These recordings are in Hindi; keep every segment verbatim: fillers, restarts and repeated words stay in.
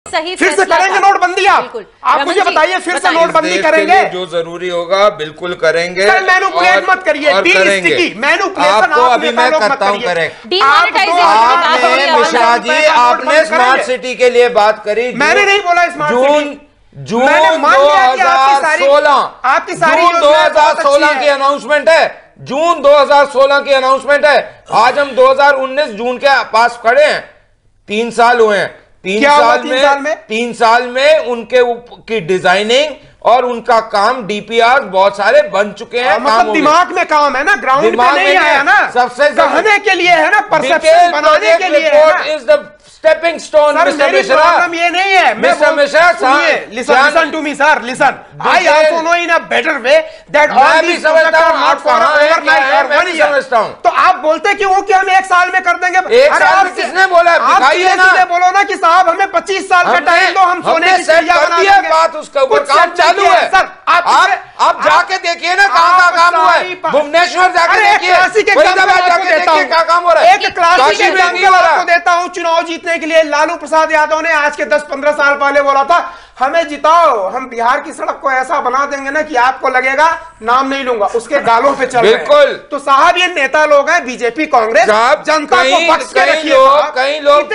सही फिर से करेंगे नोटबंदी? आप आप मुझे बताइए, फिर से नोटबंदी करेंगे? जो जरूरी होगा बिल्कुल करेंगे। सर मैनिपुलेट मत करिए, आपको अभी मैं करता हूँ करें। आपने मिश्रा जी आपने स्मार्ट सिटी के लिए बात करी, मैंने नहीं बोला स्मार्ट जून जून दो हजार सोलह आपकी सारी दो हजार सोलह की अनाउंसमेंट है, जून दो हजार सोलह की अनाउंसमेंट है। आज हम दो हजार उन्नीस जून के पास खड़े हैं, तीन साल हुए हैं। तीन साल में, साल में तीन साल में उनके की डिजाइनिंग और उनका काम डीपीआर बहुत सारे बन चुके हैं। मतलब दिमाग में काम है ना, ग्राउंड पे नहीं आया ना, सबसे कहने के लिए है ना, परसेप्शन बनाने के लिए है ना। Is the stepping stone mister Mishra. ये नहीं है mister Mishra, listen to me sir, listen I also know in a better way that मैं भी समझता हूं आप कहां है, मैं भी समझता हूं। तो आप बोलते क्यों कि हम एक साल में कर देंगे? एक साल में किसने बोला? दिखाइए ना, बोलो ना कि साहब हमें पच्चीस साल का टाइम दो, हम सोने की चिड़िया बना देंगे। बात उसके ऊपर काम चालू है सर। आप आप जाके देखिए ना कहां का काम हुआ है। भुवनेश्वर जाके देखिए, फरीदाबाद जाके देखिए क्या काम हो रहा है। एक क्लासिक एग्जांपल आपको देता हूं। चुनाव जीतने के लिए लालू प्रसाद यादव ने आज के दस पंद्रह साल पहले बोला था, हमें जिताओ, हम बिहार की सड़क को ऐसा बना देंगे ना कि आपको लगेगा नाम नहीं लूंगा, उसके गालों पे चल बिल्कुल। तो साहब ये नेता लोग हैं बीजेपी कांग्रेस, जनता को बख्श के रखिए। कई लोग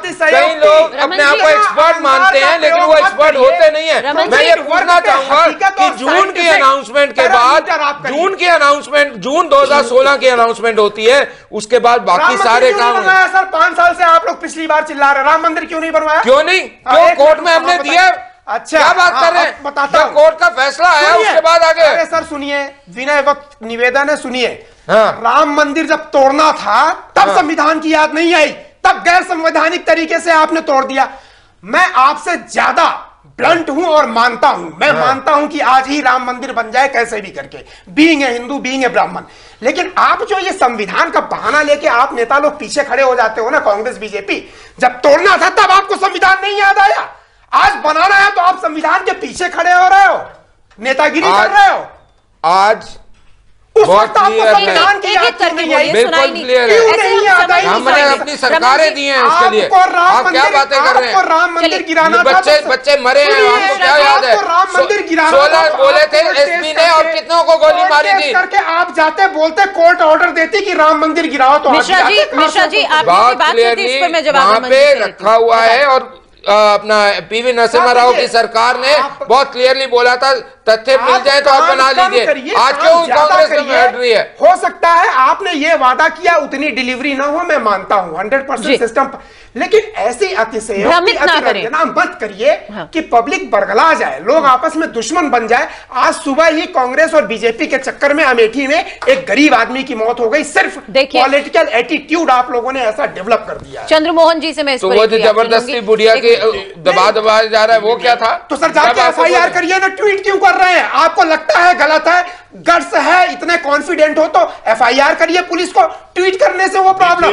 कई लोग अपने आप को एक्सपर्ट मानते हैं, लेकिन वो एक्सपर्ट होते नहीं है। मैं ये पूछना चाहूंगा कि जून की अनाउंसमेंट के बाद, जून की अनाउंसमेंट जून दो हजार सोलह की अनाउंसमेंट होती है, उसके बाद बाकी सारे काम। सर पांच साल से आप लोग पिछली बार चिल्ला रहे, राम मंदिर क्यों नहीं बनवाया? क्यों नहीं? क्यों कोर्ट में हमने दिया? अच्छा क्या बात कर रहे हैं? बताता हूं, कोर्ट का फैसला आया उसके बाद आगे। अरे सर सुनिए, विनय वक्त निवेदन है, सुनिए। हाँ। राम मंदिर जब तोड़ना था तब हाँ। संविधान की याद नहीं आई, तब गैर संवैधानिक तरीके से आपने तोड़ दिया। मैं आपसे ज्यादा ब्लंट हूं और मानता हूं, मैं हाँ। मानता हूं कि आज ही राम मंदिर बन जाए कैसे भी करके, being a Hindu, being a Brahmin. लेकिन आप जो ये संविधान का बहाना लेके आप नेता लोग पीछे खड़े हो जाते हो ना, कांग्रेस बीजेपी, जब तोड़ना था तब आपको संविधान नहीं याद आया, आज बनाना है तो आप संविधान के पीछे खड़े हो रहे हो, नेतागिरी कर रहे हो। आज उस वक्त आपको संविधान की याद क्यों नहीं आई? बिल्कुल क्लियर है, हमने अपनी सरकारें दी हैं इसके लिए। आप क्या बातें कर रहे हैं? राम मंदिर गिराना, बच्चे बच्चे मरे हैं, आपको क्या याद है? राम मंदिर गिराना सोलह बोले थे एसपी ने, और कितनों को गोली मारी थी करके आप जाते बोलते, कोर्ट ऑर्डर देती कि राम मंदिर गिराओ। तो मिश्रा जी, मिश्रा जी बात क्लियरली वहां पे रखा हुआ है। और अपना पीवी नरसिम्हा राव की सरकार ने बहुत क्लियरली बोला था, तथ्य मिल जाए तो आप बना लीजिए। आज क्यों कांग्रेस में हट रही है? हो सकता है आपने ये वादा किया, उतनी डिलीवरी ना हो, मैं मानता हूं हंड्रेड परसेंट सिस्टम, लेकिन ऐसी अतिशयोक्ति मत करिए हाँ। कि पब्लिक बरगला जाए, लोग आपस में दुश्मन बन जाए। आज सुबह ही कांग्रेस और बीजेपी के चक्कर में अमेठी में एक गरीब आदमी की मौत हो गई, सिर्फ पॉलिटिकल एटीट्यूड आप लोगों ने ऐसा डेवलप कर दिया। चंद्रमोहन जी से मैं तो वो जो जबरदस्ती बुढ़िया के दबा दबा जा रहा है वो क्या था? तो सर जाके एफ आई आर करिए ना, ट्वीट क्यों कर रहे हैं? आपको लगता है गलत है, गट्स है, इतने कॉन्फिडेंट हो तो एफ आई आर करिए। पुलिस को ट्वीट करने से वो प्रॉब्लम,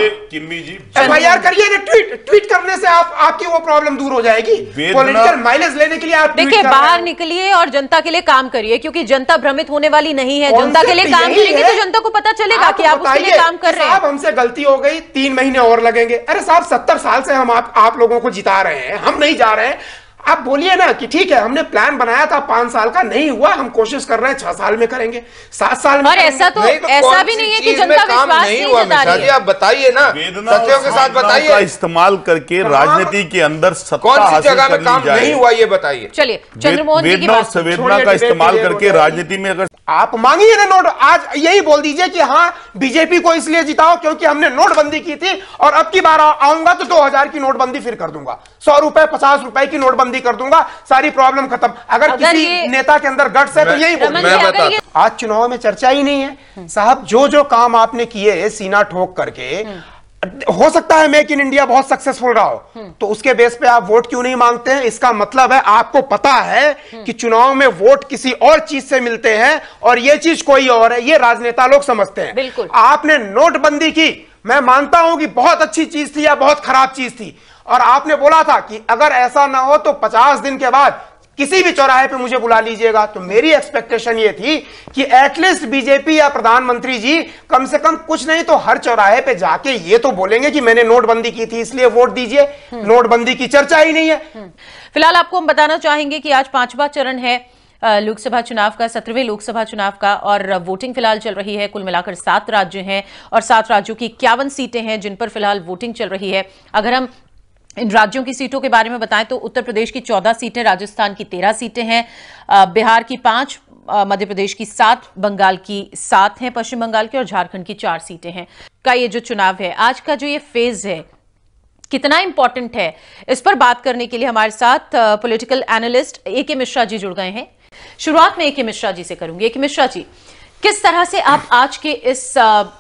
एफ आई आर करिए ना, ट्वीट ट्वीट करने से आप आपकी वो प्रॉब्लम दूर हो जाएगी। पॉलिटिकल माइलेज लेने के लिए आप देखिए बाहर निकलिए और जनता के लिए काम करिए, क्योंकि जनता भ्रमित होने वाली नहीं है। जनता के लिए काम करेंगे तो जनता को पता चलेगा कि आप उसके लिए काम कर रहे हैं। साहब हमसे गलती हो गई, तीन महीने और लगेंगे। अरे साहब सत्तर साल से हम आप, आप लोगों को जिता रहे हैं, हम नहीं जा रहे हैं। आप बोलिए ना कि ठीक है हमने प्लान बनाया था पांच साल का, नहीं हुआ, हम कोशिश कर रहे हैं छह साल में करेंगे, सात साल में। और ऐसा तो, तो ऐसा भी नहीं है कि जनता विश्वास नहीं हुआ। मिश्रा जी आप बताइए ना, सत्यों के साथ बताइए। का इस्तेमाल करके राजनीति के अंदर सत्ता कौन सी जगह में काम नहीं हुआ ये बताइए। चलिए चंद्रमोहन जी की बात, संवेदना का इस्तेमाल करके राजनीति में अगर आप मांगिए ना नोट, आज यही बोल दीजिए कि हाँ बीजेपी को इसलिए जिताओ क्योंकि हमने नोटबंदी की थी, और अब की बार आऊंगा तो दो हजार की नोटबंदी फिर कर दूंगा, सौ रुपए पचास रुपए की नोटबंदी कर दूंगा, सारी प्रॉब्लम खत्म। अगर, अगर किसी नेता के अंदर गट्स है तो यही बोल। आज चुनाव में चर्चा ही नहीं है साहब, जो जो काम आपने किए सीना ठोक करके, हो सकता है मेक इन इंडिया बहुत सक्सेसफुल रहा हो, तो उसके बेस पे आप वोट क्यों नहीं मांगते हैं? इसका मतलब है आपको पता है कि चुनाव में वोट किसी और चीज से मिलते हैं और ये चीज कोई और है, ये राजनेता लोग समझते हैं। बिल्कुल। आपने नोटबंदी की, मैं मानता हूं कि बहुत अच्छी चीज थी या बहुत खराब चीज थी, और आपने बोला था कि अगर ऐसा ना हो तो पचास दिन के बाद किसी भी चौराहे पे मुझे बुला लीजिएगा। तो मेरी एक्सपेक्टेशन ये थी कि एटलीस्ट बीजेपी या प्रधानमंत्री जी कम से कम कुछ नहीं तो हर चौराहे पे जाके ये तो बोलेंगे कि मैंने नोटबंदी की थी इसलिए वोट दीजिए। नोटबंदी की चर्चा ही नहीं है। फिलहाल आपको हम बताना चाहेंगे कि आज पांचवा चरण है लोकसभा चुनाव का, सत्रहवें लोकसभा चुनाव का, और वोटिंग फिलहाल चल रही है। कुल मिलाकर सात राज्य हैं और सात राज्यों की इक्यावन सीटें हैं जिन पर फिलहाल वोटिंग चल रही है। अगर हम इन राज्यों की सीटों के बारे में बताएं तो उत्तर प्रदेश की चौदह सीटें, राजस्थान की तेरह सीटें हैं, बिहार की पांच, मध्य प्रदेश की सात, बंगाल की सात हैं, पश्चिम बंगाल की, और झारखंड की चार सीटें हैं। का ये जो चुनाव है, आज का जो ये फेज है कितना इंपॉर्टेंट है, इस पर बात करने के लिए हमारे साथ पॉलिटिकल एनालिस्ट ए के मिश्रा जी जुड़ गए हैं। शुरुआत में ए के मिश्रा जी से करूंगी। ए के मिश्रा जी, किस तरह से आप आज के इस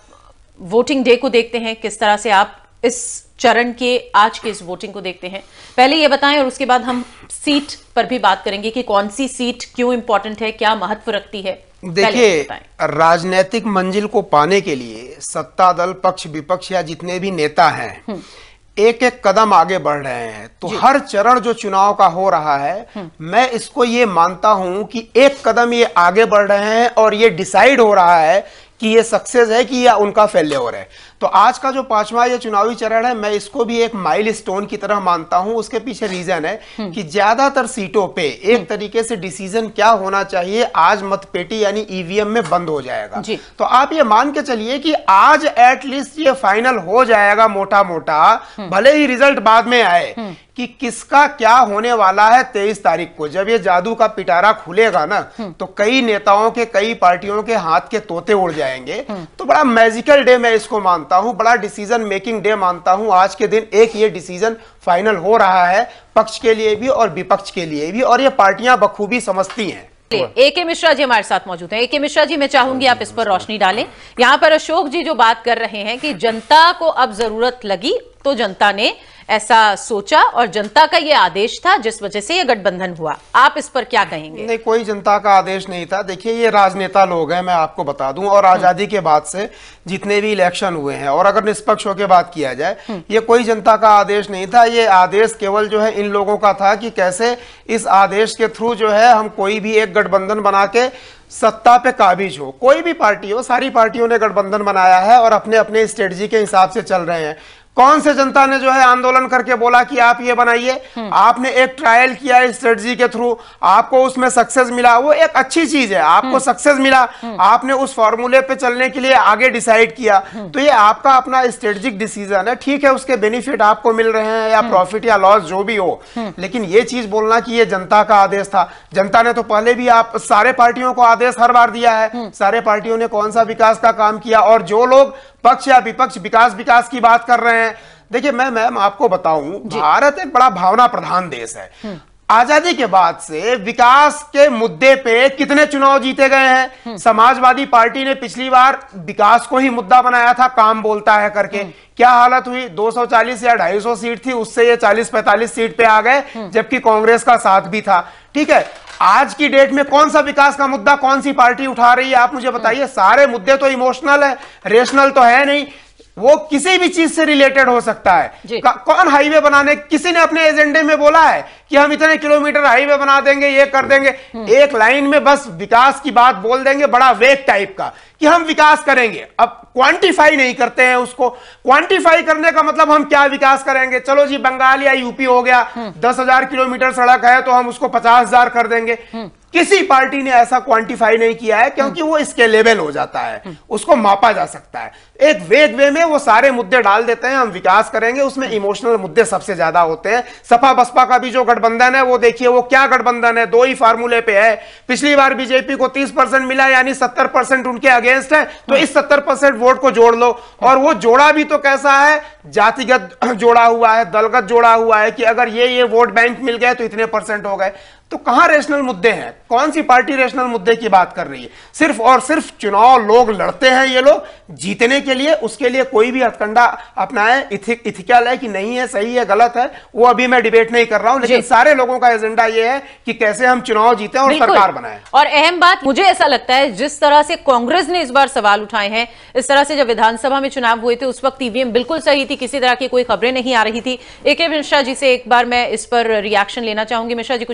वोटिंग डे को देखते हैं, किस तरह से आप इस चरण के आज के इस वोटिंग को देखते हैं, पहले ये बताएं और उसके बाद हम सीट पर भी बात करेंगे कि कौन सी सीट क्यों इंपॉर्टेंट है, क्या महत्व रखती है। देखिए, राजनीतिक मंजिल को पाने के लिए सत्ता दल, पक्ष विपक्ष या जितने भी नेता हैं एक एक कदम आगे बढ़ रहे हैं। तो हर चरण जो चुनाव का हो रहा है, मैं इसको ये मानता हूं कि एक कदम ये आगे बढ़ रहे हैं और ये डिसाइड हो रहा है कि ये सक्सेस है कि या उनका फेल्योर है। तो आज का जो पांचवा ये चुनावी चरण है, मैं इसको भी एक माइलस्टोन की तरह मानता हूं। उसके पीछे रीजन है कि ज्यादातर सीटों पे एक तरीके से डिसीजन क्या होना चाहिए आज मतपेटी यानी ईवीएम में बंद हो जाएगा। तो आप ये मान के चलिए कि आज एटलीस्ट ये फाइनल हो जाएगा मोटा मोटा, भले ही रिजल्ट बाद में आए, कि किसका क्या होने वाला है तेईस तारीख को। जब ये जादू का पिटारा खुलेगा ना, तो कई नेताओं के, कई पार्टियों के हाथ के तोते उड़ जाएंगे। तो बड़ा मैजिकल डे मैं इसको मानता हूं, बड़ा डिसीजन मेकिंग डे मानता हूं। आज के दिन एक ये डिसीजन फाइनल हो रहा है, पक्ष के लिए भी और विपक्ष के लिए भी, और ये पार्टियां बखूबी समझती हैं। ए के मिश्रा जी हमारे साथ मौजूद हैं। ए के मिश्रा जी, मैं चाहूंगी आप इस पर रोशनी डालें। यहां पर अशोक जी जो बात कर रहे हैं कि जनता को अब जरूरत लगी तो जनता ने ऐसा सोचा और जनता का ये आदेश था जिस वजह से ये गठबंधन हुआ। आप इस पर क्या कहेंगे? नहीं, कोई जनता का आदेश नहीं था। देखिए, ये राजनेता लोग हैं, मैं आपको बता दूं, और आजादी के बाद से जितने भी इलेक्शन हुए हैं, और अगर निष्पक्ष होकर बात किया जाए, ये कोई जनता का आदेश नहीं था। ये आदेश केवल जो है इन लोगों का था कि कैसे इस आदेश के थ्रू जो है हम कोई भी एक गठबंधन बना के सत्ता पे काबिज हो। कोई भी पार्टी हो, सारी पार्टियों ने गठबंधन बनाया है और अपने अपने स्ट्रेटजी के हिसाब से चल रहे हैं। कौन से जनता ने जो है आंदोलन करके बोला कि आप ये बनाइए? आपने एक ट्रायल किया स्ट्रेटजी के थ्रू, आपको उसमें सक्सेस मिला, वो एक अच्छी चीज है। आपको सक्सेस मिला, आपने उस फॉर्मूले पे चलने के लिए आगे डिसाइड किया, तो ये आपका अपना स्ट्रेटेजिक डिसीजन है। ठीक है, उसके बेनिफिट आपको मिल रहे हैं या प्रॉफिट या लॉस जो भी हो, लेकिन ये चीज बोलना कि ये जनता का आदेश था, जनता ने तो पहले भी आप सारे पार्टियों को आदेश हर बार दिया है। सारे पार्टियों ने कौन सा विकास का काम किया, और जो लोग पक्ष या विपक्ष विकास विकास की बात कर रहे हैं, देखिए मैं मैम आपको बताऊं, भारत एक बड़ा भावना प्रधान देश है। आजादी के बाद से विकास के मुद्दे पे कितने चुनाव जीते गए हैं? समाजवादी पार्टी ने पिछली बार विकास को ही मुद्दा बनाया था, काम बोलता है करके। क्या हालत हुई? दो सौ चालीस या ढाई सौ सीट थी, उससे ये चालीस पैंतालीस सीट पे आ गए, जबकि कांग्रेस का साथ भी था। ठीक है, आज की डेट में कौन सा विकास का मुद्दा कौन सी पार्टी उठा रही है? आप मुझे बताइए। सारे मुद्दे तो इमोशनल है, रेशनल तो है नहीं। वो किसी भी चीज से रिलेटेड हो सकता है। कौन हाईवे बनाने, किसी ने अपने एजेंडे में बोला है कि हम इतने किलोमीटर हाईवे बना देंगे, ये कर देंगे? एक लाइन में बस विकास की बात बोल देंगे, बड़ा वेग टाइप का कि हम विकास करेंगे। अब क्वांटिफाई नहीं करते हैं उसको। क्वांटिफाई करने का मतलब हम क्या विकास करेंगे? चलो जी, बंगाल या यूपी हो गया, दस हजार किलोमीटर सड़क है तो हम उसको पचास हजार कर देंगे। किसी पार्टी ने ऐसा क्वांटिफाई नहीं किया है, क्योंकि वो स्केलेबल हो जाता है, उसको मापा जा सकता है। एक वेग वे में वो सारे मुद्दे डाल देते हैं, हम विकास करेंगे, उसमें इमोशनल मुद्दे सबसे ज्यादा होते हैं। सपा बसपा का भी जो गठबंधन है, वो देखिए वो क्या गठबंधन है, दो ही फार्मूले पे है। पिछली बार बीजेपी को तीस परसेंट मिला, यानी सत्तर परसेंट उनके अगेंस्ट है, तो इस सत्तर परसेंट वोट को जोड़ लो। और वो जोड़ा भी तो कैसा है? जातिगत जोड़ा हुआ है, दलगत जोड़ा हुआ है कि अगर ये ये वोट बैंक मिल गए तो इतने परसेंट हो गए। तो कहां रेशनल मुद्दे हैं? कौन सी पार्टी रेशनल मुद्दे की बात कर रही है? सिर्फ और सिर्फ चुनाव लोग लड़ते हैं, ये लोग जीतने के लिए, उसके लिए कोई भी हथकंडा अपनाए, इथिकल है कि नहीं है, सही है, गलत है, वो अभी मैं डिबेट नहीं कर रहा हूं, लेकिन सारे लोगों का एजेंडा ये है कि कैसे हम चुनाव जीते और सरकार बनाए। और अहम बात मुझे ऐसा लगता है, जिस तरह से कांग्रेस ने इस बार सवाल उठाए हैं, इस तरह से जब विधानसभा में चुनाव हुए थे उस वक्त ईवीएम बिल्कुल सही थी, किसी तरह की कोई खबरें नहीं आ रही थी। ए के मिश्रा जी से एक बार मैं इस पर रिएक्शन लेना चाहूंगी। मिश्रा जी, कुछ कहना चाहेंगे?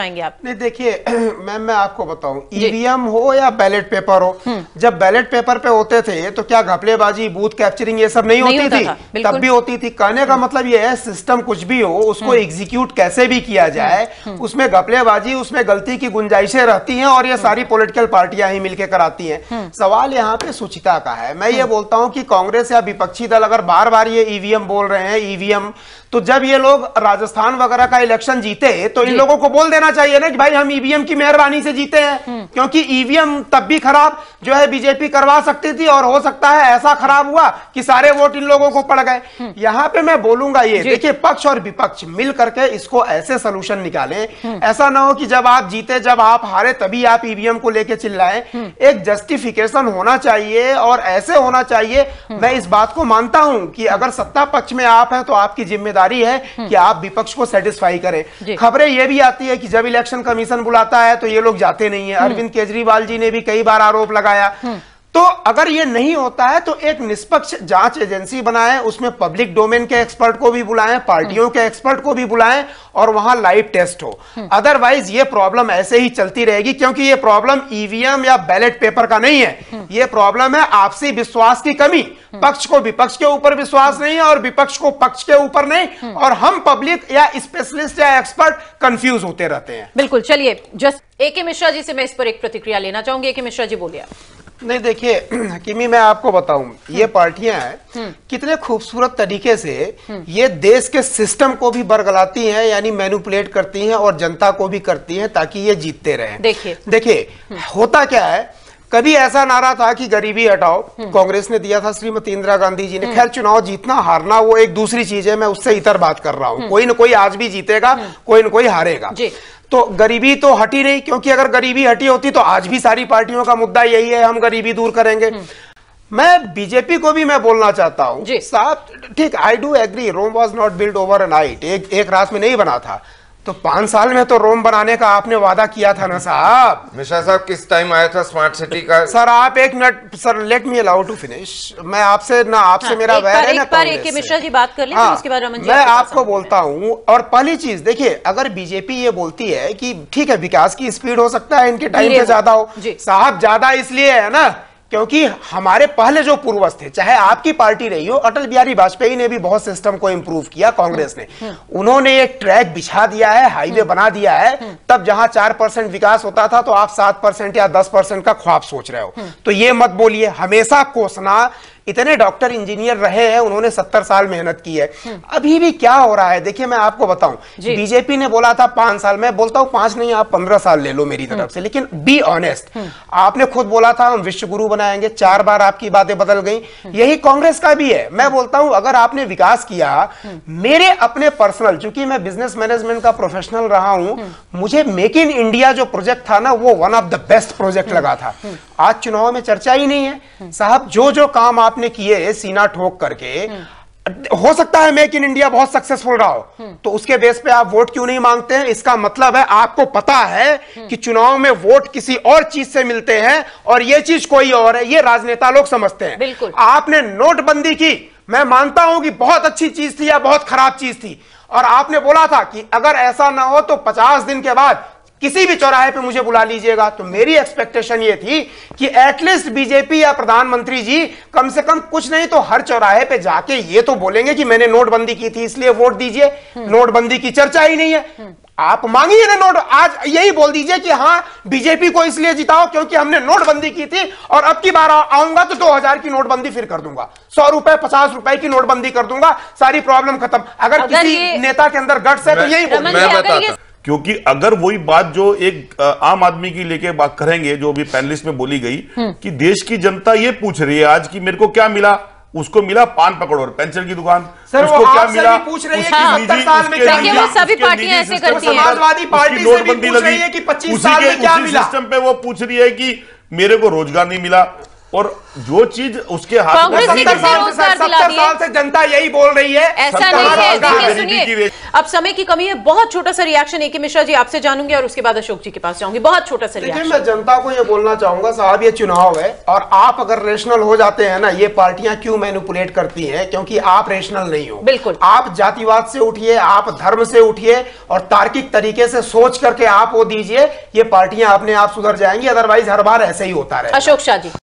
चाहेंगे आप? नहीं देखिए मैम, मैं आपको बताऊं, ईवीएम हो या बैलेट पेपर हो, जब बैलेट पेपर पे होते थे तो क्या घपलेबाजी, बूथ कैप्चरिंग ये सब नहीं, नहीं होती थी? तब भी होती थी। कहने का मतलब ये है, सिस्टम कुछ भी हो, उसको एग्जीक्यूट कैसे भी किया जाए, उसमें घपलेबाजी, उसमें गलती की गुंजाइशें रहती हैं और ये सारी पॉलिटिकल पार्टियां ही मिलकर कराती हैं। सवाल यहाँ पे सुचिता का है। मैं ये बोलता हूं कि कांग्रेस या विपक्षी दल अगर बार बार ये ईवीएम बोल रहे हैं, ईवीएम, तो जब ये लोग राजस्थान वगैरह का इलेक्शन जीते तो इन लोगों को बोल देना चाहिए ना कि भाई हम ईवीएम की मेहरबानी से जीते हैं, क्योंकि ईवीएम तब भी खराब जो है बीजेपी करवा सकती थी और हो सकता है ऐसा खराब हुआ कि सारे वोट इन लोगों को पड़ गए। यहां पे मैं बोलूंगा ये, देखिए पक्ष और विपक्ष मिल करके इसको ऐसे सोल्यूशन निकालें, ऐसा ना हो कि जब आप जीते जब आप हारे तभी आप ईवीएम को लेके चिल्लाएं। एक जस्टिफिकेशन होना चाहिए और ऐसे होना चाहिए। मैं इस बात को मानता हूं कि अगर सत्ता पक्ष में आप हैं तो आपकी जिम्मेदारी है कि आप विपक्ष को सेटिस्फाई करें। खबरें यह भी आती है कि जब इलेक्शन कमीशन बुलाता है तो ये लोग जाते नहीं है। अरविंद केजरीवाल जी ने भी कई बार आरोप लगाया। तो अगर ये नहीं होता है तो एक निष्पक्ष जांच एजेंसी बनाएं, उसमें पब्लिक डोमेन के एक्सपर्ट को भी बुलाएं, पार्टियों के एक्सपर्ट को भी बुलाएं और वहां लाइव टेस्ट हो। अदरवाइज ये प्रॉब्लम ऐसे ही चलती रहेगी, क्योंकि ये प्रॉब्लम ईवीएम या बैलेट पेपर का नहीं है, ये प्रॉब्लम है आपसी विश्वास की कमी। पक्ष को विपक्ष के ऊपर विश्वास नहीं है और विपक्ष को पक्ष के ऊपर नहीं, और हम पब्लिक या स्पेशलिस्ट या एक्सपर्ट कंफ्यूज होते रहते हैं। बिल्कुल। चलिए, जस्ट ए के मिश्रा जी से मैं इस पर एक प्रतिक्रिया लेना चाहूंगी। ए के मिश्रा जी बोलिए। नहीं देखिए किमी, मैं आपको बताऊं, ये पार्टियां हैं कितने खूबसूरत तरीके से ये देश के सिस्टम को भी बरगलाती हैं, यानी मैनिपुलेट करती हैं और जनता को भी करती हैं ताकि ये जीतते रहें। देखिए देखिए होता क्या है, कभी ऐसा नारा था कि गरीबी हटाओ, कांग्रेस ने दिया था, श्रीमती इंदिरा गांधी जी ने। खैर चुनाव जीतना हारना वो एक दूसरी चीज है, मैं उससे इतर बात कर रहा हूं। कोई ना कोई आज भी जीतेगा, कोई ना कोई हारेगा। तो गरीबी तो हटी नहीं, क्योंकि अगर गरीबी हटी होती तो आज भी सारी पार्टियों का मुद्दा यही है, हम गरीबी दूर करेंगे। मैं बीजेपी को भी मैं बोलना चाहता हूं साहब, ठीक, I do agree, Rome was not build over a night, एक एक रात में नहीं बना था। तो पांच साल में तो रोम बनाने का आपने वादा किया था ना साहब। मिश्रा साहब, किस टाइम आया था स्मार्ट सिटी का? सर आप एक minute, sir let me allow to finish. मैं आपसे ना आपसे हाँ, मेरा वैर है ना कांग्रेस से। मिश्रा जी बात कर लें, हाँ, उसके बाद रमन जी मैं आपको बोलता हूं। और पहली चीज देखिए, अगर बीजेपी ये बोलती है कि ठीक है विकास की स्पीड हो सकता है इनके टाइम पे ज्यादा हो, साहब ज्यादा इसलिए है ना क्योंकि हमारे पहले जो पूर्वज थे, चाहे आपकी पार्टी रही हो, अटल बिहारी वाजपेयी ने भी बहुत सिस्टम को इंप्रूव किया, कांग्रेस ने, उन्होंने एक ट्रैक बिछा दिया है, हाईवे बना दिया है। तब जहां चार परसेंट विकास होता था तो आप सात परसेंट या दस परसेंट का ख्वाब सोच रहे हो। तो ये मत बोलिए, हमेशा कोसना, इतने डॉक्टर इंजीनियर रहे हैं, उन्होंने सत्तर साल मेहनत की है। अभी भी क्या हो रहा है देखिए, मैं आपको बताऊं, बीजेपी ने बोला था पांच साल, मैं बोलता हूं पांच नहीं, आप पंद्रह साल ले लो मेरी तरफ से, लेकिन बी ऑनेस्ट। आपने खुद बोला था हम विश्व गुरु बनाएंगे, चार बार आपकी बातें बदल गई। यही कांग्रेस का भी है। मैं बोलता हूं अगर आपने विकास किया, मेरे अपने पर्सनल, चूंकि मैं बिजनेस मैनेजमेंट का प्रोफेशनल रहा हूं, मुझे मेक इन इंडिया जो प्रोजेक्ट था ना, वो one of the best project लगा था। आज चुनाव में चर्चा ही नहीं है साहब। जो जो काम आपने किए सीना ठोक करके, हो सकता है मेक इन इंडिया बहुत सक्सेसफुल रहा हो, तो उसके बेस पे आप वोट क्यों नहीं मांगते हैं? इसका मतलब है आपको पता है कि चुनाव में वोट किसी और चीज से मिलते हैं और ये चीज कोई और है। ये राजनेता लोग समझते हैं। बिल्कुल। आपने नोटबंदी की, मैं मानता हूं कि बहुत अच्छी चीज थी या बहुत खराब चीज थी, और आपने बोला था कि अगर ऐसा ना हो तो पचास दिन के बाद किसी भी चौराहे पे मुझे बुला लीजिएगा। तो मेरी एक्सपेक्टेशन ये थी कि एटलीस्ट बीजेपी या प्रधानमंत्री जी कम से कम कुछ नहीं तो हर चौराहे पे जाके ये तो बोलेंगे कि मैंने नोटबंदी की थी इसलिए वोट दीजिए। नोटबंदी की चर्चा ही नहीं है। आप मांगिए ना नोट, आज यही बोल दीजिए कि हाँ बीजेपी को इसलिए जिताओ क्योंकि हमने नोटबंदी की थी और अब की बार आऊंगा तो दो हजार की नोटबंदी फिर कर दूंगा, सौ रुपए पचास रुपए की नोटबंदी कर दूंगा, सारी प्रॉब्लम खत्म। अगर, अगर किसी नेता के अंदर गट्स है तो यही बोल, क्योंकि अगर वही बात जो एक आम आदमी की लेके बात करेंगे, जो अभी पैनलिस्ट में बोली गई कि देश की जनता ये पूछ रही है आज कि मेरे को क्या मिला, उसको मिला पान पकड़ो पेंसिल की दुकान, सर उसको वो क्या मिला, पूछ रही है कि सत्तर साल में क्या मिला, सभी पार्टियां ऐसे करती हैं। समाजवादी पार्टी से भी पूछ रही है कि पच्चीस साल में क्या मिला, सिस्टम पे वो पूछ रही है कि मेरे को रोजगार नहीं मिला, और जो चीज उसके हाथ में कांग्रेस ने नहीं किसे है, रोजगार दिला सत्तर दिए? साल से जनता यही बोल रही है। ऐसा सत्तर नहीं है, साल का देखिए गरीबी की सुनिए, रेट। अब समय की कमी है, बहुत छोटा सा रिएक्शन है कि मिश्रा जी आपसे जानूंगी और उसके बाद अशोक जी के पास जाऊंगी, बहुत छोटा सा देखिए, रिएक्शन। मैं जनता को ये बोलना चाहूंगा साहब, ये चुनाव है और आप अगर रेशनल हो जाते हैं ना, ये पार्टियां क्यों मैनिपुलेट करती हैं? क्योंकि आप रेशनल नहीं हो। बिल्कुल, आप जातिवाद से उठिए, आप धर्म से उठिए और तार्किक तरीके से सोच करके आप वो दीजिए, ये पार्टियां अपने आप सुधर जाएंगी, अदरवाइज हर बार ऐसे ही होता रहेगा। अशोक शाह जी।